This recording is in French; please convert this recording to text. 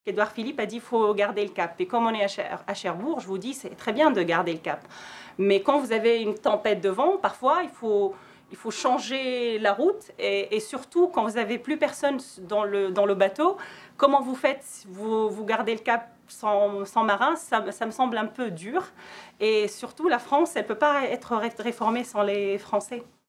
Édouard Philippe a dit qu'il faut garder le cap. Et comme on est à Cherbourg, je vous dis, c'est très bien de garder le cap. Mais quand vous avez une tempête de vent, parfois, il faut changer la route. Et surtout, quand vous n'avez plus personne dans le bateau, comment vous faites? Vous gardez le cap sans marin, ça me semble un peu dur. Et surtout, la France, elle ne peut pas être réformée sans les Français.